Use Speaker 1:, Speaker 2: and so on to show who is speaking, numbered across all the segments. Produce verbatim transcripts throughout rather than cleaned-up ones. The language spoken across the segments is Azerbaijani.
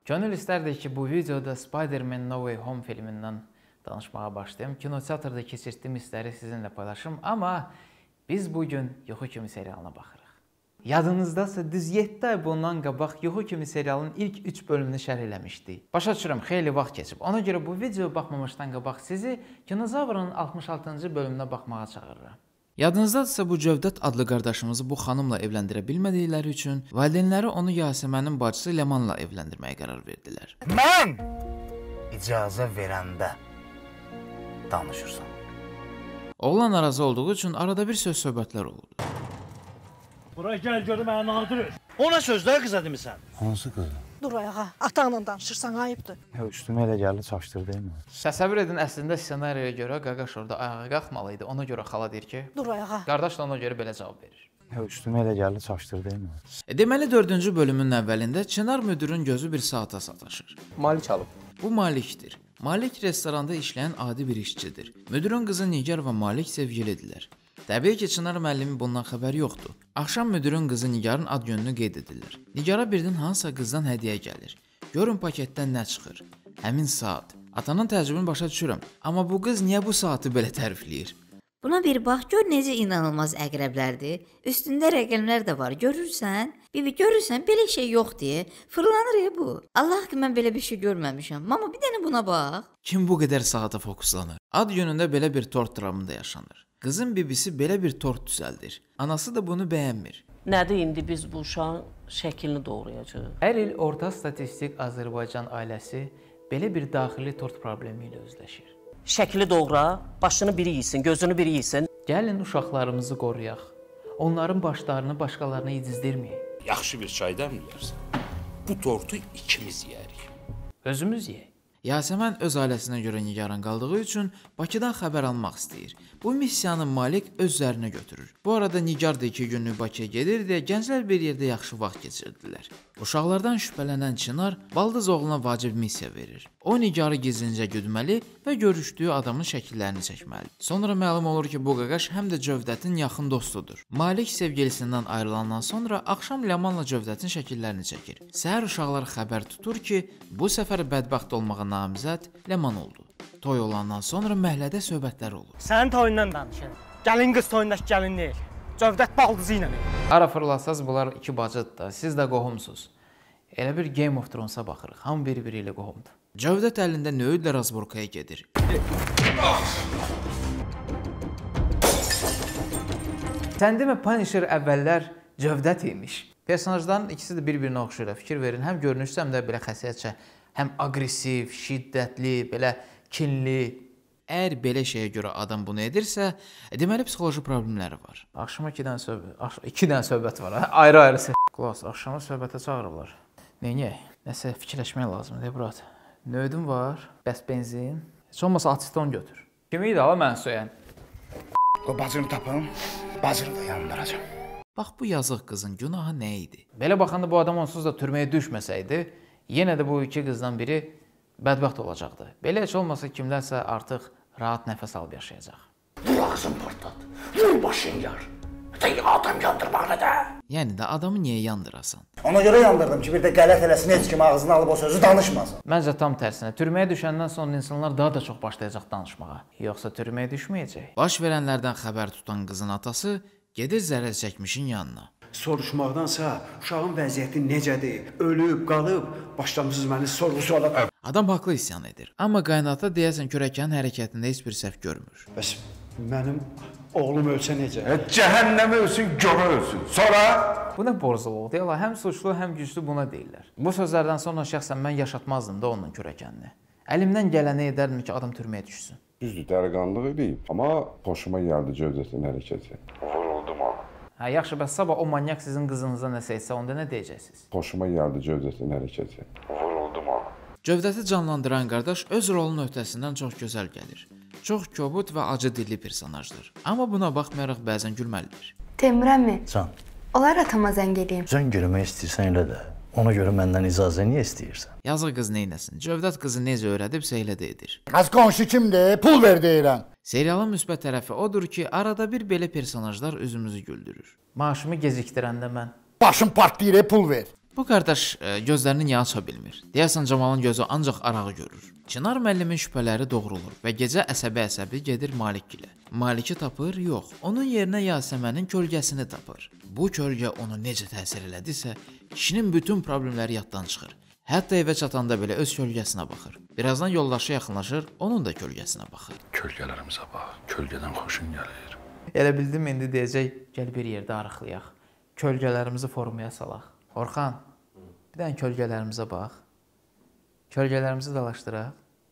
Speaker 1: Könül istərdik ki, bu videoda Spider-Man No Way Home filmindən danışmağa başlayayım. Kinoteatrda keçirdiyim hissləri sizinlə paylaşım, amma biz bugün Yuxu Kimi serialına baxırıq. Yadınızdasa düz yeddi ay bundan qabaq Yuxu Kimi serialının ilk üç bölümünü şərh eləmişdik. Başa düşürəm, xeyli vaxt keçib. Ona görə bu videoya baxmamışdan qabaq sizi Kinozavrın altmış altıncı bölümünə baxmağa çağırıram. Yadınızdadırsa bu Cövdət adlı qardaşımızı bu xanımla evləndirə bilmədikləri üçün valideynləri onu Yasəmənin bacısı Lemanla evləndirməyə qərar verdilər.
Speaker 2: Mən icazə verəndə danışırsan.
Speaker 1: Oğlan narazı olduğu üçün arada bir söz söhbətlər olurdu.
Speaker 3: Bura gəl görüm mənə nadir. Ona sözlər qıza demisən.
Speaker 2: Hansı qız?
Speaker 4: Dur ayağa, atanla danışırsan, ayıbdır.
Speaker 2: Üstümə elə gəldi, çaşdır deyil mi?
Speaker 1: Təsəvvür edin, əslində ssenariyə görə Qaqaş orada ayağa qalxmalı idi. Ona görə xala deyir ki,
Speaker 4: Dur ayağa.
Speaker 1: qardaş da ona görə belə cavab verir.
Speaker 2: Üstümə elə gəldi, çaşdır deyil mi?
Speaker 1: E, deməli dördüncü bölümün əvvəlində Çınar müdirin gözü bir saata sataşır.
Speaker 5: Malik alıb.
Speaker 1: Bu Malikdir. Malik restoranda işləyən adi bir işçidir. Müdirin qızı Nigar və Malik sevgilidirlər. Təbii ki, Çınar müəllimi bundan xəbəri yoxdur. Axşam müdirin qızı Nigarın ad gününü qeyd edirlər. Nigara birdən hansısa qızdan hədiyyə gəlir. Görün paketdən nə çıxır. Həmin saat. Atanın təəccübünü başa düşürəm. Amma bu qız niyə bu saatı belə tərifləyir?
Speaker 6: Buna bir bax, gör necə inanılmaz əqrəblərdir. Üstündə rəqəmlər də var. Görürsən? Bibi, görürsən? Belə şey yox deyə. Fırlanır ya bu. Allah haqqı mən belə bir şey görməmişəm. Mama, bir dənə buna bax.
Speaker 1: Kim bu qədər saata fokuslanır? Ad günündə belə bir tort dramında yaşanır. Qızın bibisi belə bir tort düzəldir. Anası da bunu bəyənmir.
Speaker 7: Nədir indi biz bu uşağın şəklini doğrayacağıq?
Speaker 1: Hər il orta statistik Azərbaycan ailəsi belə bir daxili tort problemi ilə üzləşir.
Speaker 7: Şəkli doğra, başını biri yesin, gözünü biri yesin.
Speaker 1: Gəlin uşaqlarımızı qoruyaq. Onların başlarını başqalarına yedizdirməyək.
Speaker 8: Yaxşı bir çay dəmləyərsən. Bu tortu ikimiz yeyərik.
Speaker 1: Özümüz yeyək. Yasəmən öz ailəsinə görə nigaran qaldığı üçün Bakıdan xəbər almaq istəyir. Bu missiyanı Malik öz üzərinə götürür. Bu arada Nigar da iki günlük Bakıya gedir deyə gənclər bir yerdə yaxşı vaxt keçirdilər. Uşaqlardan şübhələnən Çınar baldız oğluna vacib missiya verir. O Nigarı gizlincə güdməli və görüşdüyü adamın şəkillərini çəkməli. Sonra məlum olur ki, bu Qaqaş həm də Cövdətin yaxın dostudur. Malik sevgilisindən ayrılandan sonra axşam Lemanla Cövdətin şəkillərini çəkir. Səhər uşaqlar xəbər tutur ki, bu səfər bədbəxt olmağa namizəd Leman oldu. Toy olandan sonra məhəllədə söhbətlər olur.
Speaker 3: Sənin toyundan danışın. Gəlin qız toyundakı gəlin deyil. Cövdət baldızı ilə.
Speaker 1: Ara fırlatsaz bunlar iki bacıdır da, siz də qohumsuz. Elə bir Game of Thrones-a baxırıq. Hamı bir-biri ilə qohumdur. Cövdət əlində nöyüdlə Razborkaya gedir. Sən demə Punisher əvvəllər Cövdət imiş. Personajların ikisi də bir-birinə oxşuyur. Fikir verin, həm görünüşsə, həm də belə xəsiyyətcə, həm aqressiv, şiddətli, belə kinli. Əgər belə şeyə görə adam bunu edirsə, deməli psixoloji problemləri var. Axşama iki dənə söhbət, iki dənə söhbət var, ayrı-ayrı. Qulaq, axşama söhbətə çağırırlar. Neyniyək? Nəsə fikirləşmək lazımdır, brat. Nöydüm var, bəs benzin. Heç olmasa aseton götür. Kimi idi ala mən söyən?
Speaker 2: O bacını tapım, bacını da yandıracam.
Speaker 1: Bax, bu yazıq qızın günahı nə idi? Belə baxanda bu adam onsuz da türməyə düşməsəydi, yenə də bu iki qızdan biri bədbəxt olacaqdı. Belə heç olmasa kimlərsə artıq rahat nəfəs alıb yaşayacaq.
Speaker 2: Vur ağzın portat, vur başın yar. Sən adam yandırmaq nə də?
Speaker 1: Yəni də adamı niyə yandırasan?
Speaker 2: Ona görə yandırdım ki, bir də qələt eləsin, heç kim ağzını alıb o sözü danışmasın.
Speaker 1: Məncə tam tərsinə, türməyə düşəndən sonra insanlar daha da çox başlayacaq danışmağa. Yoxsa türməyə düşməyəcək. Baş verənlərdən xəbər tutan qızın atası gedir zərər çəkmişin yanına.
Speaker 9: Soruşmaqdansa uşağın vəziyyəti necədir, ölüb, qalıb, başlamısınız məni sorğu-suala.
Speaker 1: Adam haqlı isyan edir. Amma qaynata deyəsən kürəkənin hərəkətində heç bir səhv görmür.
Speaker 9: Bəs mənim oğlum ölsə necə?
Speaker 8: Cəhənnəmə ölsün, gömə ölsün. Sonra?
Speaker 1: Bu nə borzuluqdur? Yola, həm suçlu, həm güclü buna deyirlər. Bu sözlərdən sonra şəxsən mən yaşatmazdım da onun kürəkənini. Əlimdən gələni edərdim ki, adam türməyə düşsün.
Speaker 10: Düzdür, dəliqanlıq edib, amma xoşuma gəldi Cövdətin hərəkəti. Vuruldum ona.
Speaker 1: Hə, yaxşı, bəs sabah o manyak sizin qızınıza nəsə etsə, onda nə deyəcəksiniz?
Speaker 10: Xoşuma gəldi Cövdətin hərəkəti. Vuruldum ona.
Speaker 1: Cövdəti canlandıran qardaş öz rolunun öhdəsindən çox gözəl gəlir. Çox kobud və acı dilli personajdır. Amma buna baxmayaraq bəzən gülməlidir.
Speaker 11: Teymur əmi,
Speaker 2: Can,
Speaker 11: olar atama zəng edeyim.
Speaker 2: zəng eləmək istəyirsən elə də. Ona görə məndən icazə niyə istəyirsən?
Speaker 1: Yazıq qız neynəsin? Cövdət qızı necə öyrədibsə elə də edir.
Speaker 2: Az qonşu kimdir? Pul ver deyirəm.
Speaker 1: Serialın müsbət tərəfi odur ki, arada bir belə personajlar üzümüzü güldürür. Maaşımı gecikdirəndə mən
Speaker 2: başım partlayır, pul ver.
Speaker 1: Bu qardaş e, gözlərini niyə aça bilmir? Deyəsən Camalın gözü ancaq arağı görür. Çınar müəllimin şübhələri doğrulur və gecə əsəbi-əsəbi gedir Malikgilə. Maliki tapır? Yox. Onun yerinə Yasəmənin kölgəsini tapır. Bu kölgə onu necə təsir elədisə, kişinin bütün problemləri yaddan çıxır. Hətta evə çatanda belə öz kölgəsinə baxır. Birazdan yoldaşı yaxınlaşır, onun da kölgəsinə baxır.
Speaker 8: Kölgələrimizə bax, kölgədən xoşun gəlir.
Speaker 1: Elə bildim indi deyəcək, gəl bir yerdə arıqlayaq. Kölgələrimizi formaya salaq. Orxan, bir dənə kölgələrimizə bax. Kölgələrimizi dalaşdıraq.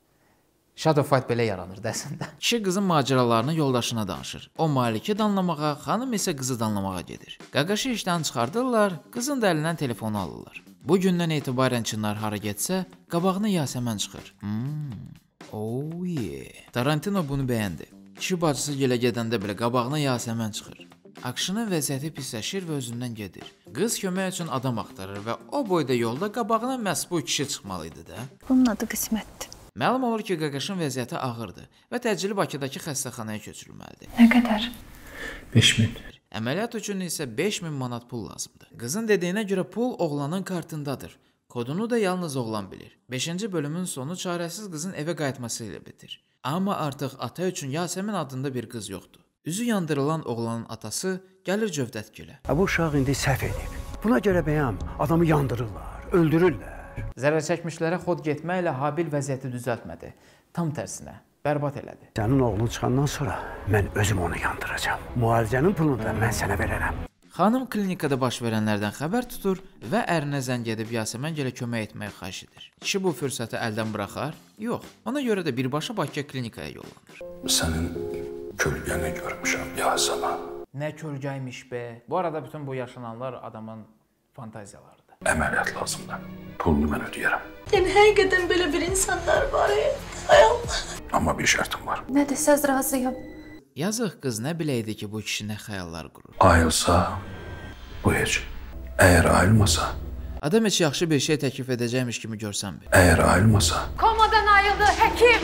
Speaker 1: Shadow fight belə yaranır dəsində. Kişi qızın macəralarını yoldaşına danışır. O Maliki danlamağa, xanım isə qızı danlamağa gedir. Qaqaşı işdən çıxardırlar, qızın da əlindən telefonu alırlar. Bu gündən etibarən Çınar hara getsə, qabağına Yasəmən çıxır. Hmm. Oh yeah. Tarantino bunu bəyəndi. Kişi bacısı gilə gedəndə belə qabağına Yasəmən çıxır. Akşının vəziyyəti pisləşir və özündən gedir. Qız kömək üçün adam axtarır və o boyda yolda qabağına məhz bu kişi çıxmalıydı da.
Speaker 4: Bunun adı qismətdir.
Speaker 1: Məlum olur ki, Qaqaşın vəziyyəti ağırdır və təcili Bakıdakı xəstəxanaya köçürülməlidir.
Speaker 11: Nə qədər?
Speaker 8: beş min.
Speaker 1: Əməliyyat üçün isə beş min manat pul lazımdır. Qızın dediyinə görə pul oğlanın kartındadır. Kodunu da yalnız oğlan bilir. beşinci bölümün sonu çarəsiz qızın evə qayıtması ilə bitir. Amma artıq ata üçün Yasəmən adında bir qız yoxdur. Üzü yandırılan oğlanın atası gəlir Cövdətgilə.
Speaker 9: Bu uşaq indi səhv edib. Buna görə bəyəm adamı yandırırlar, öldürürlər.
Speaker 1: Zərər çəkmişlərə xod getməklə Habil vəziyyəti düzəltmədi. Tam tərsinə, bərbad elədi.
Speaker 9: Sənin oğlun çıxandan sonra mən özüm onu yandıracağam. Müalicənin pulunu da mən sənə verərəm.
Speaker 1: Xanım klinikada baş verənlərdən xəbər tutur və ərinə zəng edib Yasəmən gələ kömək etməyə xahiş edir. Kişi bu fürsəti əldən buraxar? Yox. Ona görə də birbaşa Bakıya klinikaya yollanır.
Speaker 8: Sənin kölgəni görmüşəm Yasəmən.
Speaker 1: Nə kölgəymiş be. Bu arada bütün bu yaşananlar adamın fantaziyalarıdır.
Speaker 8: Əməliyyat lazımdır. Pulunu mən ödəyərəm.
Speaker 4: Yəni həqiqətən belə bir insanlar var. Ay Allah.
Speaker 8: Amma bir şərtim var.
Speaker 11: Nə desəz razıyam.
Speaker 1: Yazıq qız nə biləydi ki, bu kişi nə xəyallar qurur.
Speaker 8: Ayılsa, bu heç. Əgər ayılmasa,
Speaker 1: Adam heç yaxşı bir şey təklif edəcəkmiş kimi görsən bir.
Speaker 8: əgər ayılmasa,
Speaker 11: Komadan ayıldı həkim.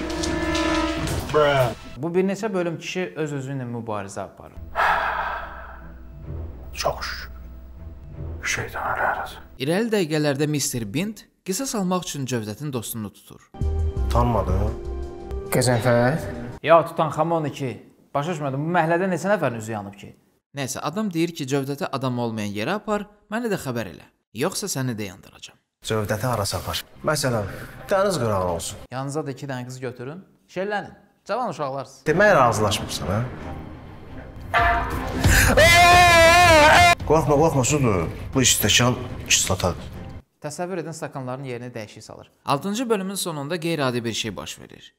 Speaker 1: Bu bir neçə bölüm kişi öz-özü ilə mübarizə aparır.
Speaker 8: çox şükür. Şeytan ələyəz.
Speaker 1: İrəli dəqiqələrdə mister Bint qisas almaq üçün Cövdətin dostunu tutur.
Speaker 3: Tanımadın? Qəzənfər?
Speaker 1: Ya Tutanxamon iki. Başa düşmədim, bu məhəllədə neçə nəfərin üzü yanıb ki? Nəysə, adam deyir ki, Cövdətə adam olmayan yerə apar, məni də xəbər elə. Yoxsa səni də yandıracam.
Speaker 3: Cövdəti harasa apar. Məsələn, dəniz qırağı olsun.
Speaker 1: Yanınıza da iki dənə qız götürün, şəllənin. Cavan uşaqlarsınız.
Speaker 3: Demək razılaşmırsan, hə? Qorxma, qorxma, sudur. Bu stəkan kislatadır.
Speaker 1: Təsəvvür edin, stakanların yerini dəyişik salır. altıncı bölümün sonunda qeyri-adi bir şey baş verir.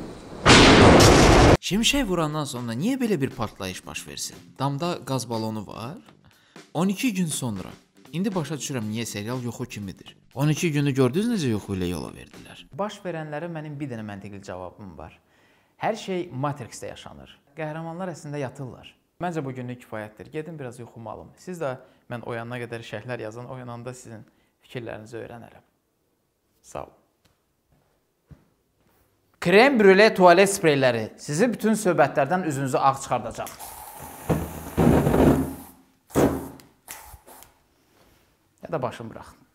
Speaker 1: Şimşək vurandan sonra niyə belə bir partlayış baş versin? Damda qaz balonu var. on iki gün sonra. İndi başa düşürəm niyə serial yuxu kimidir. on iki günü gördünüz necə yuxu ilə yola verdilər. Baş verənlərə mənim bir dənə məntiqli cavabım var. Hər şey Matrixdə yaşanır. Qəhrəmanlar əslində yatırlar. Məncə bu günlük kifayətdir. Gedin biraz yuxumu alım. Siz də mən oyanana qədər şərhlər yazın. Oyananda sizin fikirlərinizi öyrənərəm. Sağ olun. Krem brüle tualet spreyləri sizi bütün söhbətlərdən üzünüzü ağ çıxardacaq. Ya da başım bıraxın.